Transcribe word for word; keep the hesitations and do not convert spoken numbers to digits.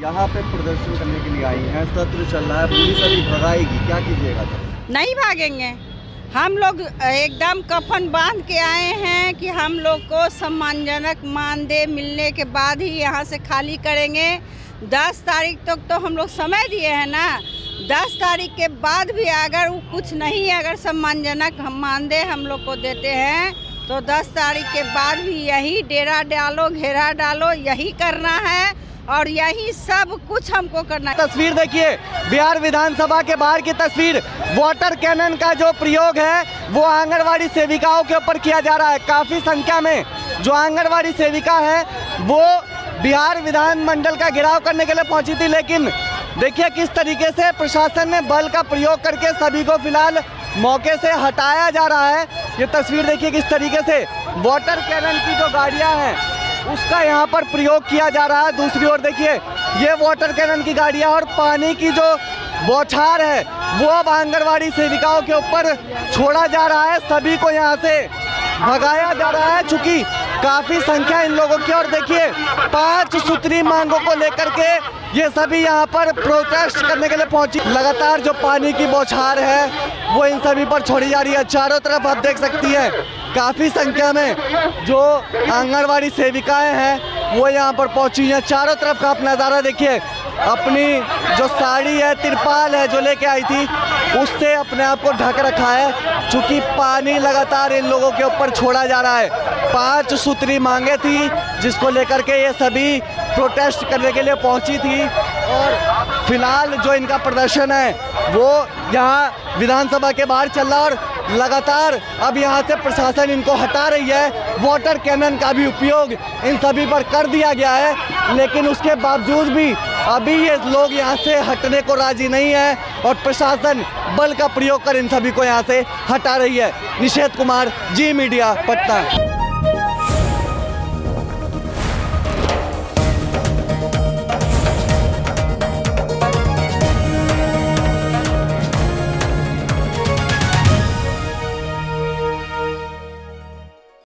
यहाँ पे प्रदर्शन करने के लिए आई हैं, सत्र चल रहा है, पुलिस अभी भगाएगी, क्या कीजिएगा? नहीं भागेंगे, हम लोग एकदम कफन बांध के आए हैं कि हम लोग को सम्मानजनक मानदेय मिलने के बाद ही यहाँ से खाली करेंगे। दस तारीख तक तो, तो हम लोग समय दिए हैं ना, दस तारीख के बाद भी अगर वो कुछ नहीं, अगर सम्मानजनक हम मानदेय हम लोग को देते हैं तो दस तारीख के बाद भी यही डेरा डालो, घेरा डालो, यही करना है और यही सब कुछ हमको करना है। तस्वीर देखिए, बिहार विधानसभा के बाहर की तस्वीर। वाटर कैनन का जो प्रयोग है वो आंगनवाड़ी सेविकाओं के ऊपर किया जा रहा है। काफ़ी संख्या में जो आंगनवाड़ी सेविका है वो बिहार विधानमंडल का घेराव करने के लिए पहुंची थी, लेकिन देखिए किस तरीके से प्रशासन ने बल का प्रयोग करके सभी को फिलहाल मौके से हटाया जा रहा है। ये तस्वीर देखिए किस तरीके से वाटर कैनन की जो गाड़ियां हैं उसका यहाँ पर प्रयोग किया जा रहा है। दूसरी ओर देखिए ये वाटर कैनन की गाड़ियां और पानी की जो बौछार है वो अब आंगनवाड़ी सेविकाओं के ऊपर छोड़ा जा रहा है। सभी को यहाँ से भगाया जा रहा है, चूँकि काफ़ी संख्या इन लोगों की। और देखिए पांच सूत्री मांगों को लेकर के ये सभी यहाँ पर प्रोटेस्ट करने के लिए पहुंची। लगातार जो पानी की बौछार है वो इन सभी पर छोड़ी जा रही है। चारों तरफ आप देख सकती हैं काफ़ी संख्या में जो आंगनवाड़ी सेविकाएं हैं वो यहाँ पर पहुंची हैं। चारों तरफ का आप नज़ारा देखिए, अपनी जो साड़ी है, तिरपाल है जो लेके आई थी उससे अपने आप को ढक रखा है, चूँकि पानी लगातार इन लोगों के ऊपर छोड़ा जा रहा है। पांच सूत्री मांगे थी जिसको लेकर के ये सभी प्रोटेस्ट करने के लिए पहुंची थी और फिलहाल जो इनका प्रदर्शन है वो यहाँ विधानसभा के बाहर चल रहा है और लगातार अब यहाँ से प्रशासन इनको हटा रही है। वाटर कैनन का भी उपयोग इन सभी पर कर दिया गया है, लेकिन उसके बावजूद भी अभी ये लोग यहाँ से हटने को राजी नहीं है और प्रशासन बल का प्रयोग कर इन सभी को यहाँ से हटा रही है। निषेध कुमार, जी मीडिया, पटना।